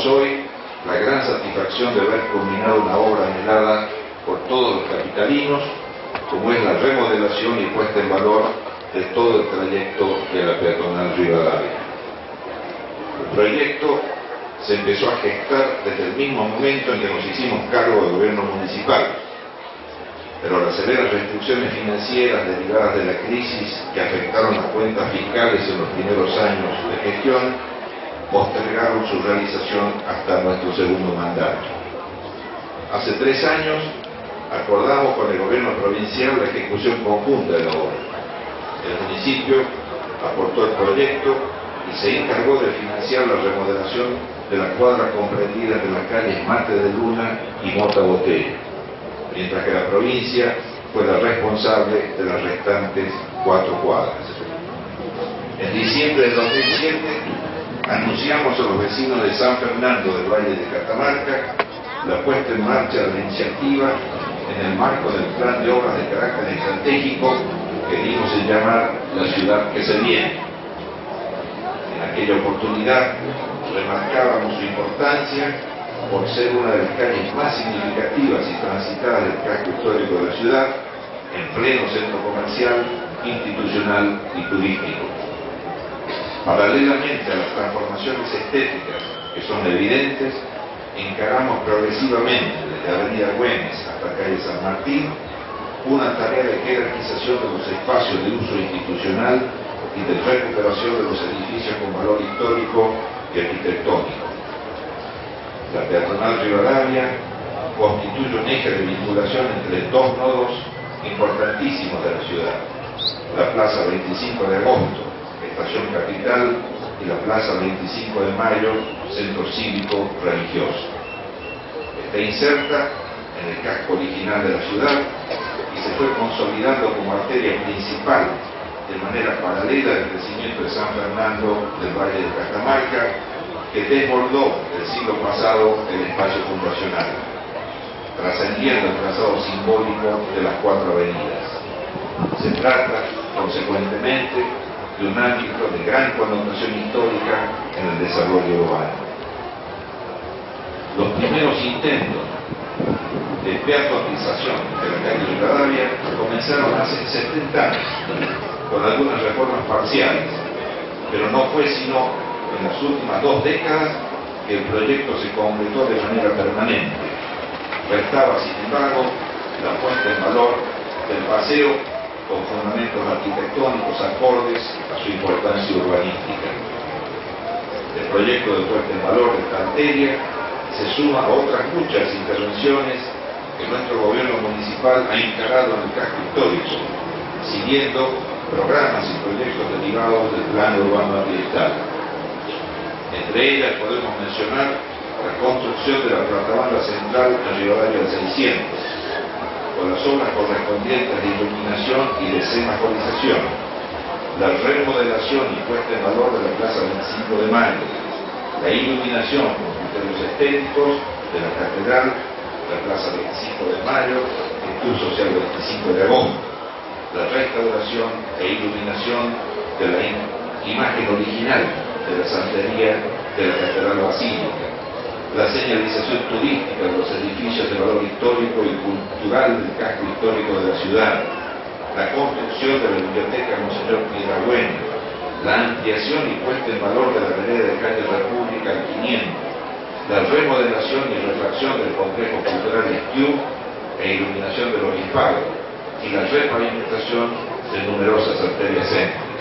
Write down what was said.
tenemos hoy la gran satisfacción de haber culminado una obra anhelada por todos los capitalinos, como es la remodelación y puesta en valor de todo el trayecto de la peatonal Rivadavia. El proyecto se empezó a gestar desde el mismo momento en que nos hicimos cargo del gobierno municipal, pero las severas restricciones financieras derivadas de la crisis que afectaron las cuentas fiscales en los primeros años de gestión postergaron su realización hasta nuestro segundo mandato. Hace 3 años acordamos con el gobierno provincial la ejecución conjunta de la obra. El municipio aportó el proyecto y se encargó de financiar la remodelación de la cuadra comprendida entre las calles Mate de Luna y Mota Botella, mientras que la provincia fue la responsable de las restantes 4 cuadras. En diciembre de 2007 anunciamos a los vecinos de San Fernando del Valle de Catamarca la puesta en marcha de la iniciativa en el marco del plan de obras de carácter estratégico que dimos en llamar La Ciudad que se viene. En aquella oportunidad remarcábamos su importancia por ser una de las calles más significativas y transitadas del casco histórico de la ciudad, en pleno centro comercial, institucional y turístico. Paralelamente a las transformaciones estéticas que son evidentes, encaramos progresivamente desde Avenida Güemes hasta calle San Martín una tarea de jerarquización de los espacios de uso institucional y de recuperación de los edificios con valor histórico y arquitectónico. La peatonal Rivadavia constituye un eje de vinculación entre 2 nodos importantísimos de la ciudad: la Plaza 25 de Agosto, Estación Capital, y la Plaza 25 de Mayo, Centro Cívico Religioso. Está inserta en el casco original de la ciudad y se fue consolidando como arteria principal de manera paralela al crecimiento de San Fernando del Valle de Catamarca, que desbordó el siglo pasado el espacio fundacional, trascendiendo el trazado simbólico de las 4 avenidas. Se trata, consecuentemente, de un ámbito de gran connotación histórica en el desarrollo urbano. Los primeros intentos de peatonización de la calle Rivadavia comenzaron hace 70 años, con algunas reformas parciales, pero no fue sino en las últimas 2 décadas que el proyecto se completó de manera permanente. Restaba, sin embargo, la puesta en valor del paseo con fundamentos arquitectónicos acordes a su importancia urbanística. El proyecto de puesta en valor de esta arteria se suma a otras muchas intervenciones que nuestro gobierno municipal ha encarado en el casco histórico, siguiendo programas y proyectos derivados del Plan Urbano Ambiental. Entre ellas podemos mencionar la construcción de la platabanda central en Rivadavia del 600, con las obras correspondientes de iluminación y de semaforización, la remodelación y puesta en valor de la Plaza 25 de Mayo, la iluminación con criterios estéticos de la Catedral, la Plaza 25 de Mayo, el Club Social 25 de Agosto, la restauración e iluminación de la imagen original de la santería de la Catedral Basílica, la señalización turística de los edificios de valor histórico y cultural del casco histórico de la ciudad, la construcción de la biblioteca Monseñor Piedrabuena, la ampliación y puesta en valor de la vereda de calle República al 500, la remodelación y refacción del complejo cultural Esquiú e iluminación del obispado, y la repavimentación de numerosas arterias céntricas.